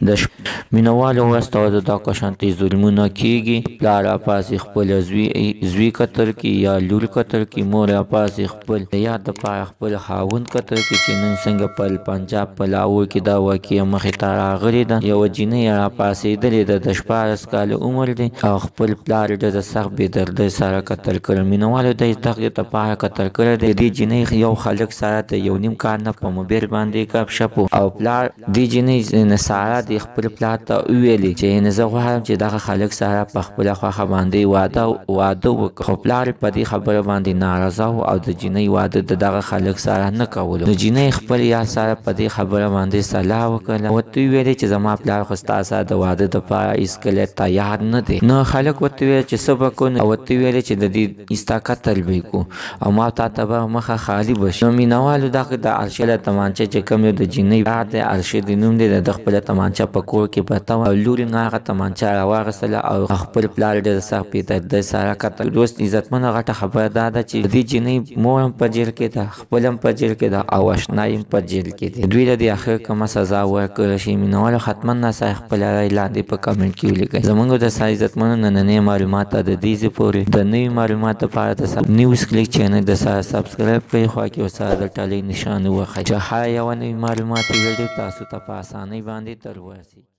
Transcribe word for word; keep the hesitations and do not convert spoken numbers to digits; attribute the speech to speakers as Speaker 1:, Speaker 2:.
Speaker 1: د مینوالو وسته د دا قشانتي ظلمونه کیږي پلار پاسې خپل زوی زوی قتل کی یا لور قتل کی مور پاسې خپل یا د پاره خپل خاوند قتل کی چې نن څنګه په پنجاب په لاهور کې دا واقعه مخې ته راغلې ده. یو جنۍ را پاسې دلې د شپاړس کال عمر دی او خپل پلار د سخت بې دردۍ سره قتل کړ. مینوالو د دغې دپاره قتل کړی دی. دې جنۍ یو خلک سره د یو نیم کال نه په موبایل باندې ګپ شپ او پلار دې جنۍ نساره د خپل پلار ته وویلې چې زه غواړم چې دغه خلک سره په خپله خوښه باندې واده واده وکړي، خو پلار په دې خبره باندې ناراضه و او د جنۍ واده د دغه خلک سره نه کولو. د جنۍ خپل یار سره په دې خبره باندې صلاح وکړله، ورته ویلې چې زما پلار خو ستا سره د واده دپاره هېڅکله تیار نه دی. نو خلک ورته ویل چې څه به کوو، او ورته ویلې چې د دې ستا قتل به یې کړو او ما تا ته به مخه خالي به شي. نو مینوالو دغه د عرشله تمانچه چې کوم یو د جنۍ پلار دی، عرشد نوم دی، د خپله تمانچه په کور کې پرته وه او لور یې هغه تمانچه راواخیستله او خپل پلار ډېر سخت بې دردۍ سره قتل. دوست عزتمنه غټه خبره دا ده چې دې جنۍ مور هم په جیل کې ده، خپل هم په جیل کې ده او اشنایي هم په جیل کې دی. دوی له دې اخر کومه سزا ورکړل شي. مینوالو حتما ناسا خپل رای لاندې په کمنټ کې ولیکئ. زموږ د ستا عزتمنو نننۍ معلومات د دې ځای پورې د نوي معلوماتو لپاره د نیوز کلیک چینل د سره سبسکرایب کړئ، خوا کې ورسره د ټلۍ نښان ووهئ چې هر یوه نوي معلوماتي ویډیو تاسو ته په اسانۍ باندې در ورسي.